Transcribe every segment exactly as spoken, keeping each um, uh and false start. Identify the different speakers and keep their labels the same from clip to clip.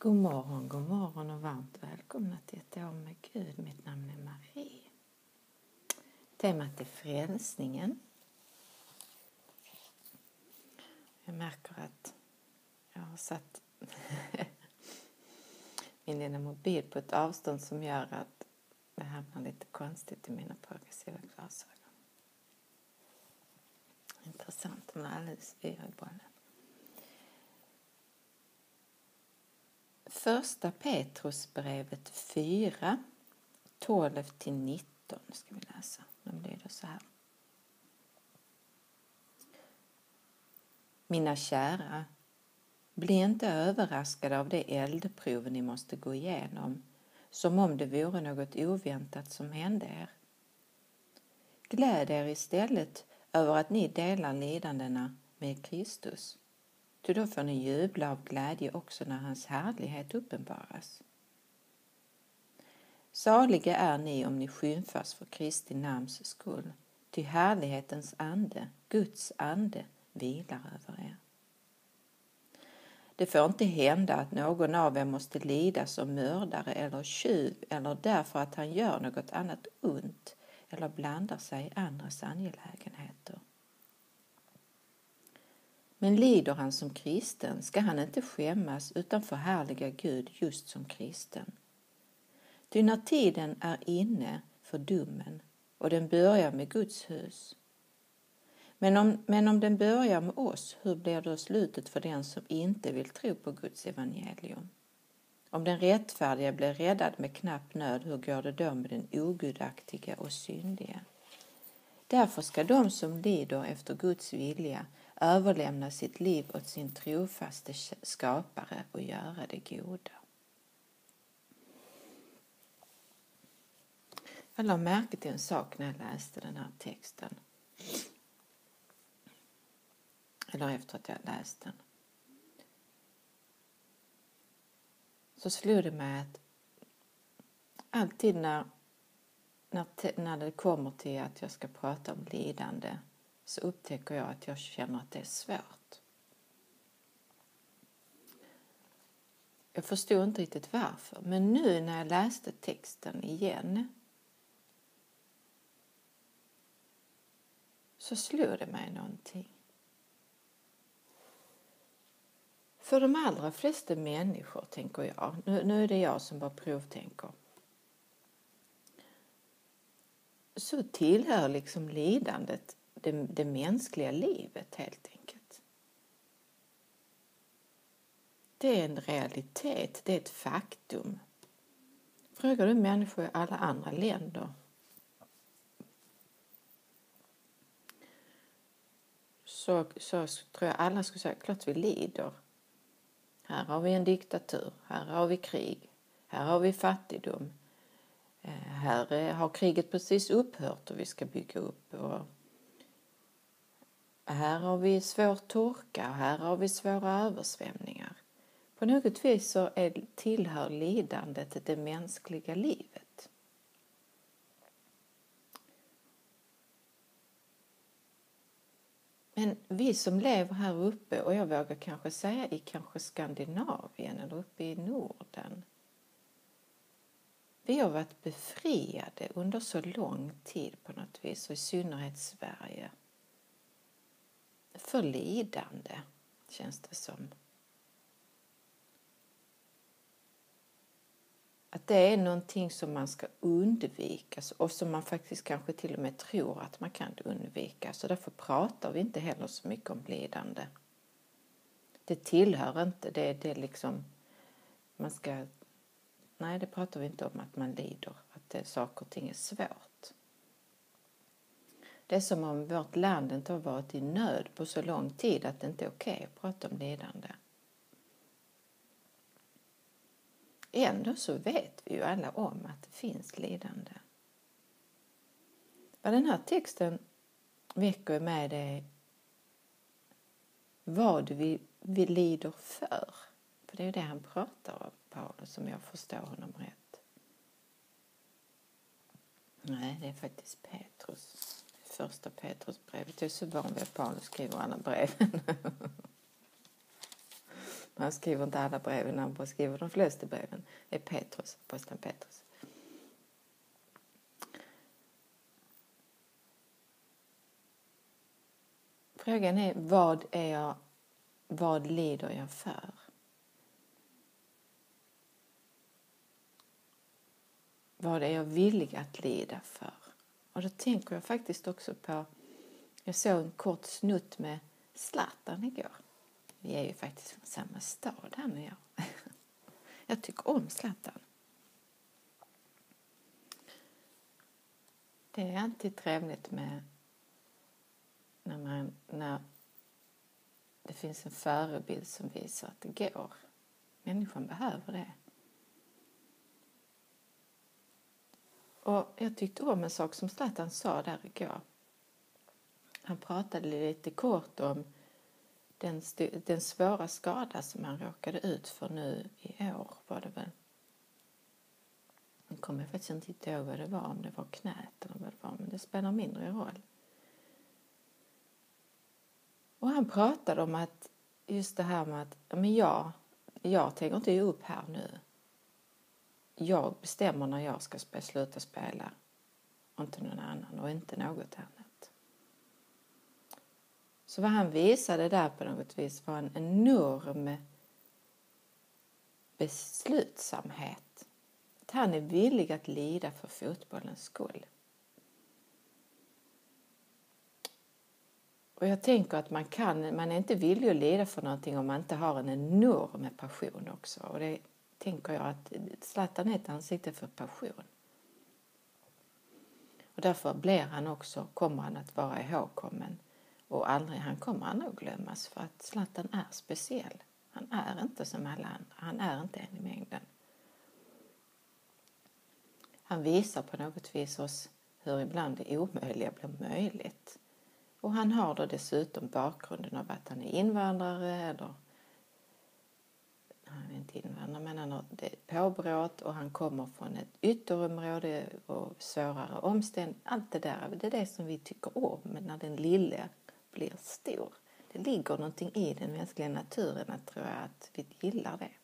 Speaker 1: God morgon, god morgon och varmt välkomna till ett år med Gud. Mitt namn är Marie. Temat är frälsningen. Jag märker att jag har satt min lilla mobil på ett avstånd som gör att det hamnar lite konstigt i mina progressiva glasögon. Intressant, men alldeles yr i bollen. Första Petrusbrevet fyra, tolv till nitton ska vi läsa. De lyder så här. Mina kära, bli inte överraskade av det eldprov ni måste gå igenom, som om det vore något oväntat som hände er. Gläd er istället över att ni delar lidandena med Kristus. Ty då får ni jubla av glädje också när hans härlighet uppenbaras. Saliga är ni om ni skymfas för Kristi namns skull, ty härlighetens ande, Guds ande, vilar över er. Det får inte hända att någon av er måste lida som mördare eller tjuv eller därför att han gör något annat ont eller blandar sig i andras angelägenheter. Men lider han som kristen ska han inte skämmas utan förhärliga Gud just som kristen. Ty när tiden är inne för domen och den börjar med Guds hus. Men om, men om den börjar med oss, hur blir då slutet för den som inte vill tro på Guds evangelium? Om den rättfärdiga blir räddad med knapp nöd, hur går det då med den ogudaktiga och syndiga? Därför ska de som lider efter Guds vilja överlämna sitt liv åt sin trofaste skapare och göra det goda. Jag lade märke till en sak när jag läste den här texten. Eller efter att jag läst den. Så slog det mig att alltid när, när, när det kommer till att jag ska prata om lidande så upptäcker jag att jag känner att det är svårt. Jag förstod inte riktigt varför. Men nu när jag läste texten igen så slog det mig någonting. För de allra flesta människor, tänker jag, nu, nu är det jag som bara provtänker, så tillhör liksom lidandet det, det mänskliga livet helt enkelt. Det är en realitet, det är ett faktum. Frågar du människor i alla andra länder så, så tror jag alla skulle säga, klart vi lider. Här har vi en diktatur, här har vi krig, här har vi fattigdom. Här har kriget precis upphört och vi ska bygga upp. Och här har vi svår torka och här har vi svåra översvämningar. På något vis så är, tillhör lidandet det mänskliga livet. Men vi som lever här uppe, och jag vågar kanske säga i kanske Skandinavien eller uppe i Norden. Vi har varit befriade under så lång tid på något vis, och i synnerhet Sverige. För lidande, känns det som. Att det är någonting som man ska undvika och som man faktiskt kanske till och med tror att man kan undvika. Så därför pratar vi inte heller så mycket om lidande. Det tillhör inte, det, det är liksom, man ska, nej det pratar vi inte om att man lider, att det, saker och ting är svårt. Det är som om vårt land inte har varit i nöd på så lång tid att det inte är okej att prata om lidande. Ändå så vet vi ju alla om att det finns lidande. Vad den här texten väcker med det vad vi, vi lider för. För det är det han pratar om, Paulus, om jag förstår honom rätt. Nej, det är faktiskt Petrus. Första Petrusbrevet. Jag är så van vid att Paulus skriver alla breven. Han skriver inte alla breven, han bara skriver de flesta breven. Det är Petrus, aposteln Petrus. Frågan är, vad är jag, vad lider jag för? Vad är jag villig att lida för? Och då tänker jag faktiskt också på, jag såg en kort snutt med Zlatan igår. Vi är ju faktiskt från samma stad, han och jag. Jag tycker om Zlatan. Det är alltid trevligt med när, man, när det finns en förebild som visar att det går. Människan behöver det. Och jag tyckte om en sak som Zlatan sa där igår. Han pratade lite kort om den, den svåra skada som han råkade ut för nu i år, var det väl. Jag kommer faktiskt inte ihåg vad det var, om det var knät eller vad det var, men det spelar mindre roll. Och han pratade om att just det här med att men jag, jag tänker inte ge upp här nu. Jag bestämmer när jag ska sluta spela, och inte någon annan och inte något annat. Så vad han visade där på något vis var en enorm beslutsamhet. Att han är villig att lida för fotbollens skull. Och jag tänker att man kan, man är inte villig att lida för någonting om man inte har en enorm passion också. Och det tänker jag att Zlatan är ett ansikte för passion. Och därför blir han också, kommer han att vara ihågkommen. Och aldrig, han kommer aldrig att glömmas, för att Zlatan är speciell. Han är inte som alla andra. Han är inte en i mängden. Han visar på något vis oss hur ibland det omöjliga blir möjligt. Och han har då dessutom bakgrunden av att han är invandrare, eller han är inte invandrare, men han har det påbrott och han kommer från ett ytterområde och svårare omständigheter. Allt det där, det är det som vi tycker om, men när den lille blir stor. Det ligger någonting i den mänskliga naturen, att tror jag att vi gillar det.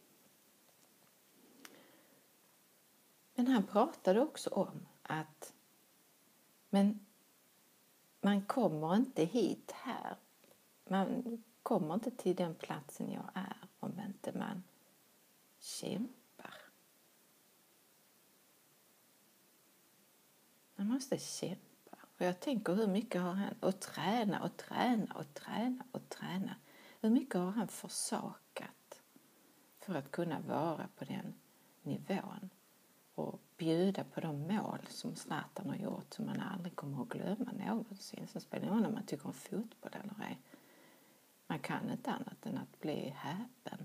Speaker 1: Men han pratade också om att men man kommer inte hit här. Man kommer inte till den platsen jag är om inte man kämpar. Man måste kämpa. Och jag tänker, hur mycket har han att träna och träna och träna och träna. Hur mycket har han försakat för att kunna vara på den nivån. Och bjuda på de mål som Zlatan har gjort, som man aldrig kommer att glömma någonsin. Så spelar det ingen roll om man tycker om fotboll eller ej. Man kan inte annat än att bli häpen.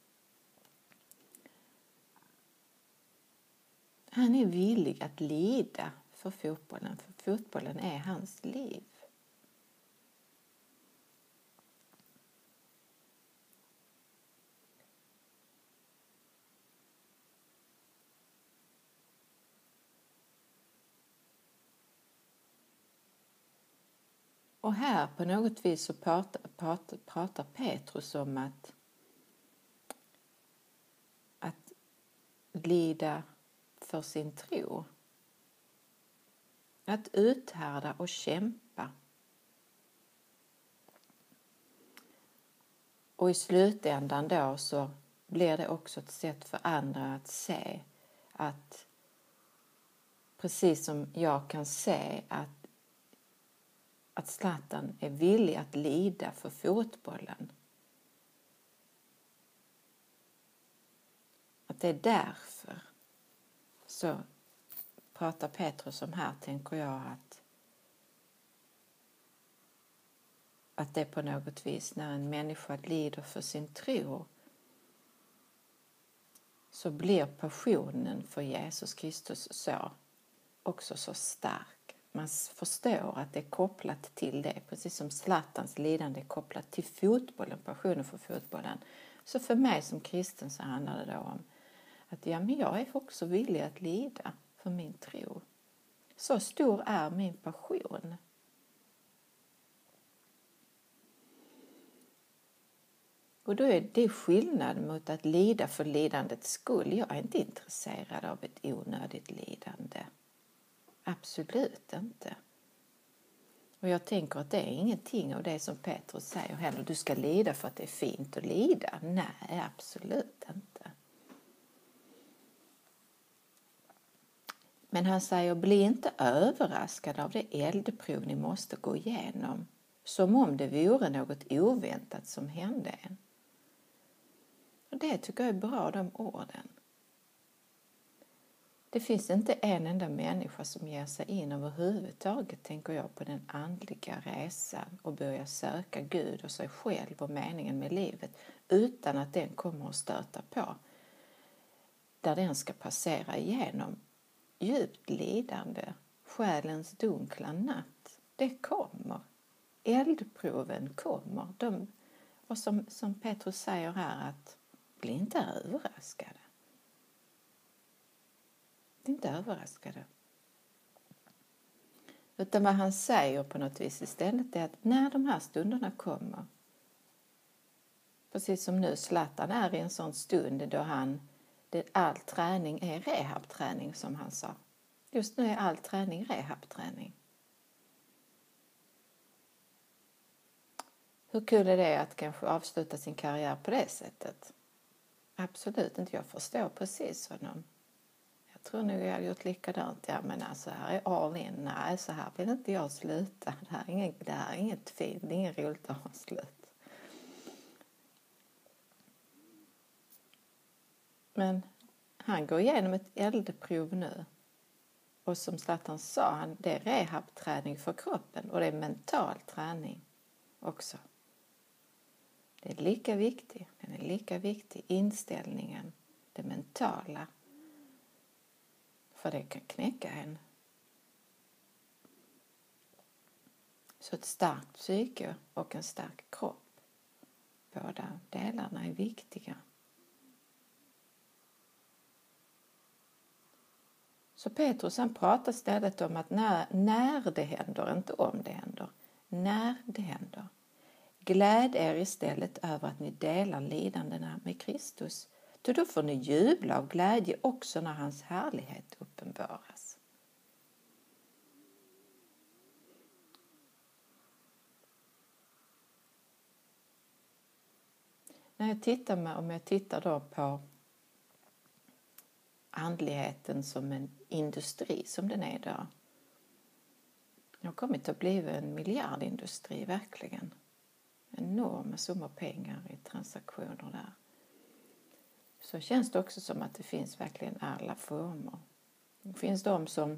Speaker 1: Han är villig att lida för fotbollen, för fotbollen är hans liv. Och här på något vis så pratar, pratar, pratar Petrus om att, att lida för sin tro. Att uthärda och kämpa. Och i slutändan då så blir det också ett sätt för andra att se att precis som jag kan se att att Zlatan är villig att lida för fotbollen. Att det är därför så pratar Petrus om här, tänker jag, att att det på något vis när en människa lider för sin tro så blir passionen för Jesus Kristus så också så stark. Man förstår att det är kopplat till det, precis som Zlatans lidande är kopplat till fotbollen, passionen för fotbollen. Så för mig som kristen så handlar det då om att ja, men jag är också villig att lida för min tro. Så stor är min passion. Och då är det skillnad mot att lida för lidandets skull. Jag är inte intresserad av ett onödigt lidande. Absolut inte. Och jag tänker att det är ingenting av det som Petrus säger heller. Du ska lida för att det är fint att lida. Nej, absolut inte. Men han säger, bli inte överraskad av det eldprov ni måste gå igenom. Som om det vore något oväntat som hände en. Och det tycker jag är bra, de orden. Det finns inte en enda människa som ger sig in överhuvudtaget, tänker jag, på den andliga resan och börjar söka Gud och sig själv och meningen med livet utan att den kommer att stöta på. Där den ska passera igenom djupt lidande, själens dunkla natt. Det kommer. Eldproven kommer. De, och som, som Petrus säger här, att bli inte överraskade. Bli inte överraskade. Utan vad han säger på något vis istället är att när de här stunderna kommer, precis som nu Zlatan är i en sån stund då han, det, all träning är rehabträning som han sa. Just nu är all träning rehabträning. Hur kul är det att kanske avsluta sin karriär på det sättet? Absolut inte, jag förstår precis honom. Jag tror nog jag har gjort likadant. Ja, men alltså här är all in. Nej, så här vill inte jag sluta. Det här är inget, det här är inget fint, det är inget roligt att ha slut. Men han går igenom ett eldprov nu. Och som Zlatan sa, han, det är rehabträning för kroppen och det är mental träning också. Det är lika viktigt, den är lika viktig, inställningen, det mentala. För det kan knäcka en. Så ett starkt psyke och en stark kropp, båda delarna är viktiga. Så Petrus han pratar istället om att när, när det händer, inte om det händer, när det händer. Gläd er istället över att ni delar lidandena med Kristus. Då, då får ni jubla av glädje också när hans härlighet uppenbaras. När jag tittar med, om jag tittar då på andligheten som en industri som den är idag. Det har kommit att bli en miljardindustri verkligen. Enorma summor pengar i transaktioner där. Så känns det också som att det finns verkligen alla former. Det finns de som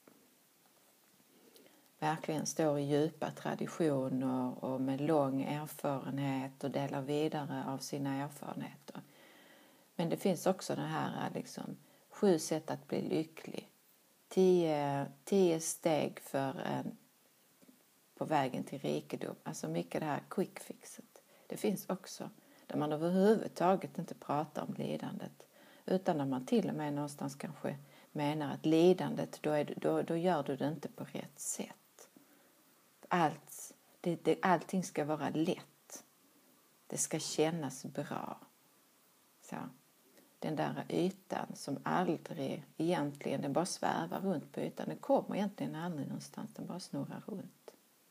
Speaker 1: verkligen står i djupa traditioner och med lång erfarenhet och delar vidare av sina erfarenheter. Men det finns också det här liksom sju sätt att bli lycklig. Tio, tio steg för en, på vägen till rikedom. Alltså mycket det här quick fixet. Det finns också där man överhuvudtaget inte pratar om lidandet. Utan där man till och med någonstans kanske menar att lidandet, då, är, då, då gör du det inte på rätt sätt. Allt, det, det, allting ska vara lätt. Det ska kännas bra. Så. Den där ytan som aldrig egentligen, den bara svävar runt på ytan. Den kommer egentligen aldrig någonstans, den bara snurrar runt.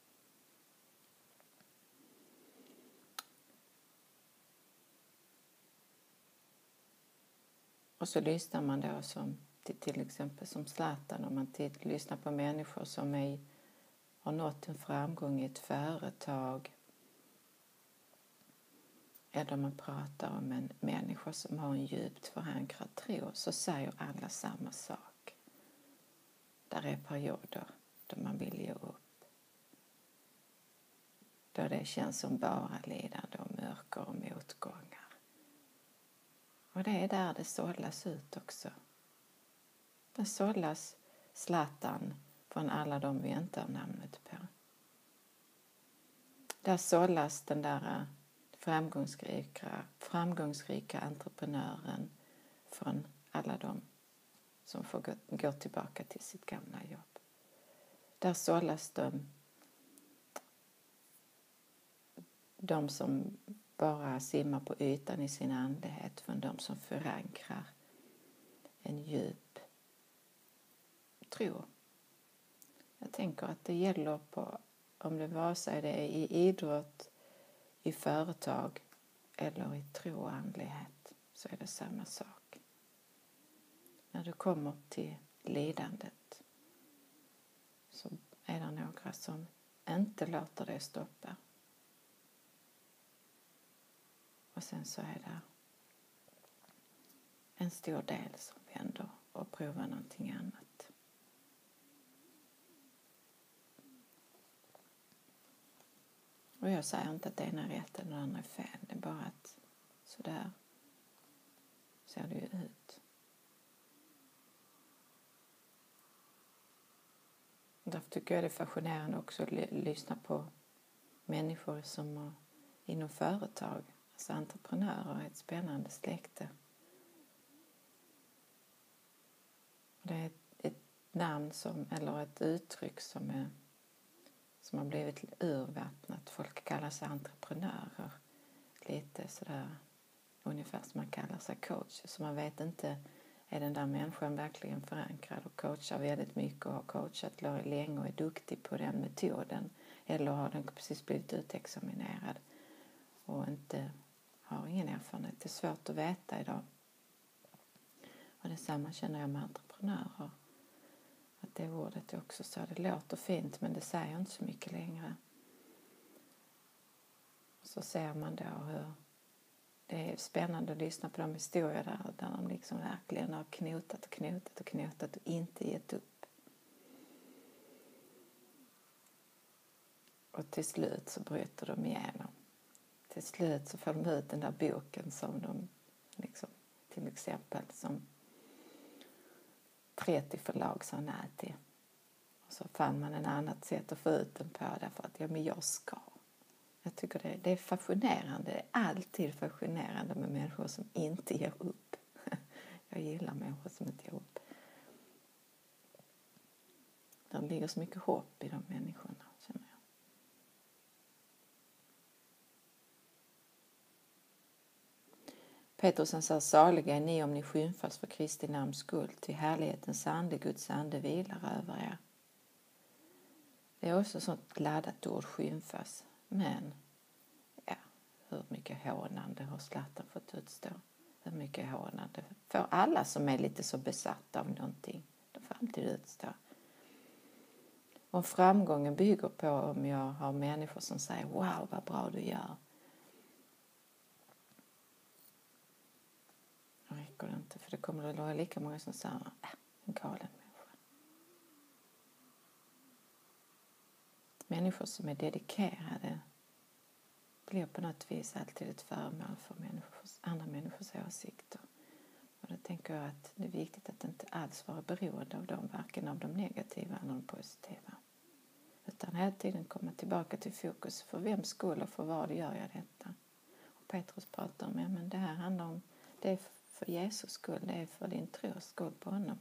Speaker 1: Och så lyssnar man då som till, till exempel som Zlatan, om man till, lyssnar på människor som är, har nått en framgång i ett företag. Eller man pratar om en människa som har en djupt förankrad tro, så säger alla samma sak. Där är perioder då man vill ge upp. Då det känns som bara lidande och mörker och motgångar. Och det är där det sållas ut också. Det sållas Zlatan från alla de vi inte har namnet på. Där sållas den där framgångsrika, framgångsrika entreprenören från alla de som får gå, gå tillbaka till sitt gamla jobb. Där sållas de, de som bara simmar på ytan i sin andlighet, från de som förankrar en djup tro. Jag tänker att det gäller på, om det var sig det är i idrott, i företag eller i tro och andlighet, så är det samma sak. När du kommer till lidandet så är det några som inte låter det stoppa. Och sen så är det en stor del som vänder och provar någonting annat. Och jag säger inte att det ena är rätt eller det andra är fel. Det är bara att sådär ser det ju ut. Därför tycker jag det är fascinerande också att lyssna på människor som är inom företag. Alltså entreprenörer är ett spännande släkte. Det är ett, ett namn som, eller ett uttryck som, är, som har blivit urvattnat. Folk kallar sig entreprenörer. Lite sådär, ungefär som man kallar sig coach. Så man vet inte, är den där människan verkligen förankrad och coachar väldigt mycket och har coachat länge och är duktig på den metoden. Eller har den precis blivit utexaminerad och inte har ingen erfarenhet. Det är svårt att veta idag. Och detsamma känner jag med entreprenörer. Att det ordet är också så. Det låter fint men det säger inte så mycket längre. Så ser man då hur det är spännande att lyssna på de historier där, där de liksom verkligen har knotat och knotat och knotat och inte gett upp. Och till slut så bryter de igenom. Till slut så får de ut den där boken som de liksom, till exempel som trettio förlag sa nej till. Och så fann man en annat sätt att få ut den på därför att ja, men jag ska. Jag tycker det, det är fascinerande. Det är alltid fascinerande med människor som inte ger upp. Jag gillar människor som inte ger upp. Det ligger så mycket hopp i de människorna, känner jag. Petrus sa, saliga är ni om ni skymfas för Kristi namns skull, till härlighetens ande, Guds ande vilar över er. Det är också ett sånt laddat ord, skymfas. Men, ja, hur mycket hånande har Zlatan fått utstå? Hur mycket hånande får alla som är lite så besatta av någonting? De får alltid utstå. Om framgången bygger på om jag har människor som säger, wow vad bra du gör. Det räcker det inte, för det kommer att vara lika många som säger, äh, en galen människa. Människor som är dedikerade blir på något vis alltid ett föremål för människors, andra människors åsikter. Och då tänker jag att det är viktigt att inte alls vara beroende av dem, varken av de negativa eller de positiva. Utan hela tiden komma tillbaka till fokus. För vem skull och för vad gör jag detta? Och Petrus pratar om, ja, men det här handlar om, det är för Jesus skull, det är för din tros skull på honom.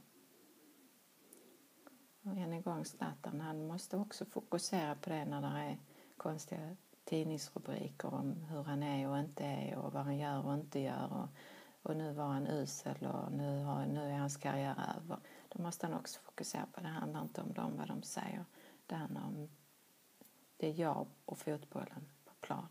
Speaker 1: Och än en gång Zlatan, han måste också fokusera på det när det är konstiga tidningsrubriker om hur han är och inte är och vad han gör och inte gör. Och, och nu var han usel och nu, har, nu är hans karriär över. Då måste han också fokusera på det. Det handlar inte om dem, vad de säger. Det handlar om det är jag och fotbollen på planen.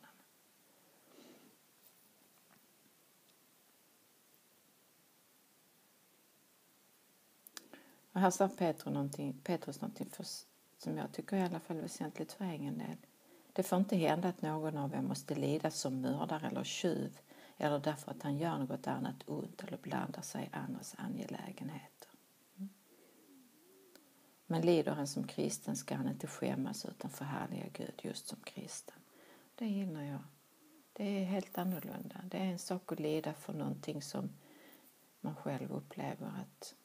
Speaker 1: Och här sa Petrus någonting, Petrus någonting för, som jag tycker är i alla fall väsentligt för egen del. Det får inte hända att någon av er måste lida som mördare eller tjuv eller därför att han gör något annat ont eller blandar sig i andras angelägenheter. Mm. Men lider han som kristen ska han inte skämmas utan förhärliga Gud just som kristen. Det gillar jag. Det är helt annorlunda. Det är en sak att lida för någonting som man själv upplever att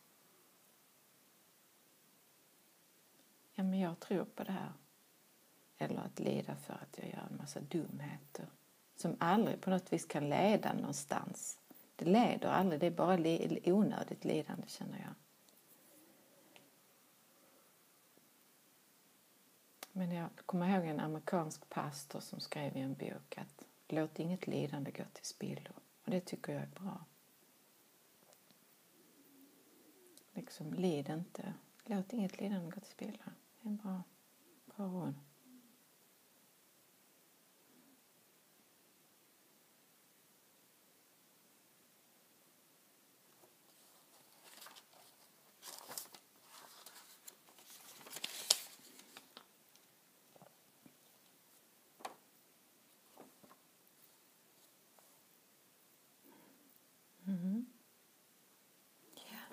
Speaker 1: ja, men jag tror på det här. Eller att lida för att jag gör en massa dumheter. Som aldrig på något vis kan leda någonstans. Det leder aldrig, det är bara onödigt lidande, känner jag. Men jag kommer ihåg en amerikansk pastor som skrev i en bok att låt inget lidande gå till spillo. Och det tycker jag är bra. Liksom, lid inte. Låt inget lidande gå till spillo. Det är en bra, bra ord. Mm. Ja.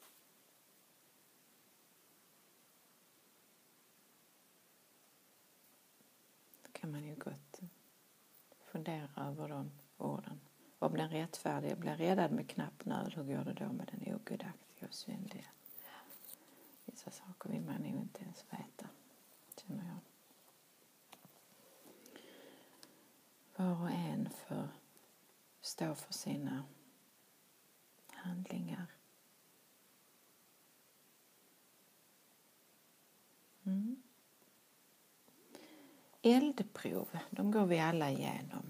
Speaker 1: Då kan man ju gott fundera över de orden. Om den rättfärdige blir räddad med knapp nöd, hur går det då med den ogudaktiga och syndiga? Vissa saker vill man nog inte ens veta, känner jag. Var och en får stå för sina handlingar. Mm. Eldprov, de går vi alla igenom.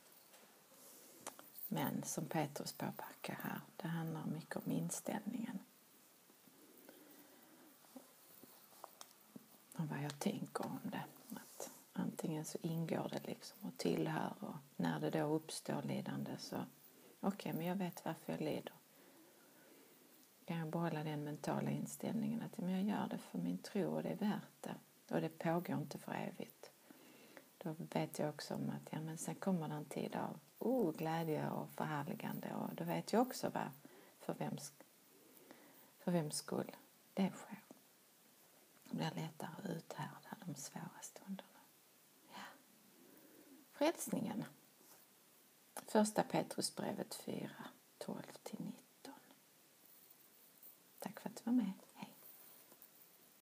Speaker 1: Men som Petrus påpekar här, det handlar mycket om inställningen. Och vad jag tänker om det. Att antingen så ingår det liksom och tillhör, och när det då uppstår lidande så okej, okay, men jag vet varför jag lider. Kan jag behålla den mentala inställningen att men jag gör det för min tro och det är värt det. Och det pågår inte för evigt. Då vet jag också om att ja, men sen kommer det en tid av oh, glädje och förhärligande. Och då vet jag också vad, för vems, för vems skull det sker. Det blir lättare att uthärda de svåra stunderna. Ja. Frälsningen. Första Petrusbrevet fyra, tolv till nitton. Tack för att du var med.